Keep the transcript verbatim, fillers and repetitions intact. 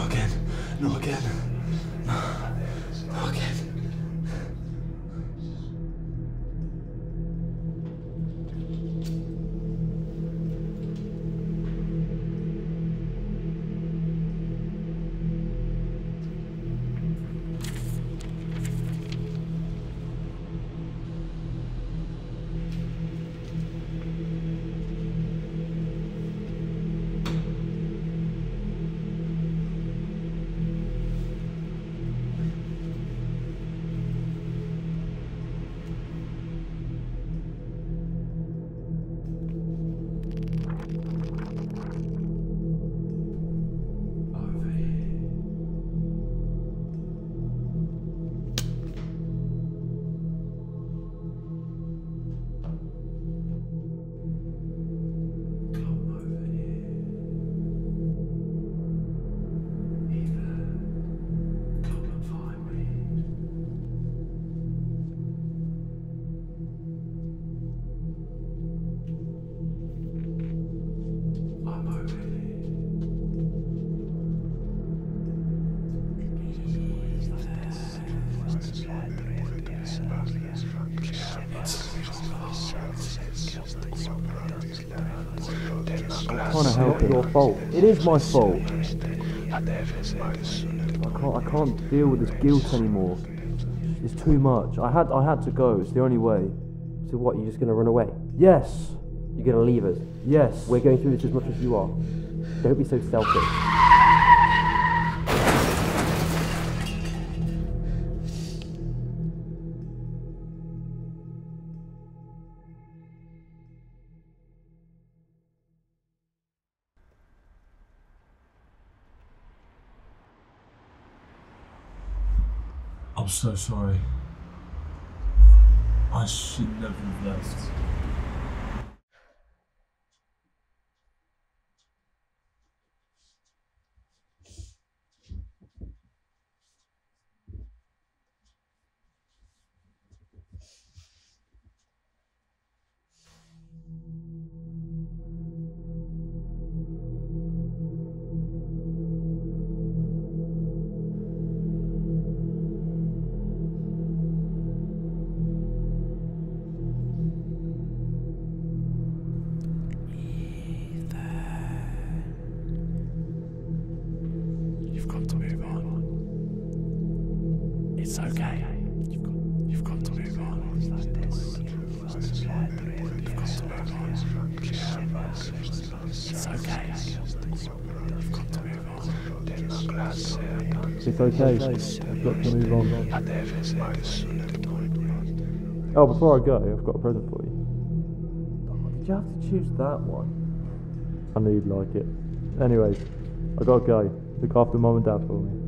Not again. Not again. No. Not again. I'm trying to help it. It's not your fault. It is my fault. I can't. I can't deal with this guilt anymore. It's too much. I had. I had to go. It's the only way. So what? You're just gonna run away? Yes. You're gonna leave us? Yes. We're going through this as much as you are. Don't be so selfish. I'm so sorry. I should never have left. It's okay. You've got, you've got to move on. You've got to move on. It's okay. You've got to move on. It's okay. I've got to move on. Oh, before I go, I've got a present for you. Did you have to choose that one? I knew you'd like it. Anyways, I gotta go. Look after mum and dad for me.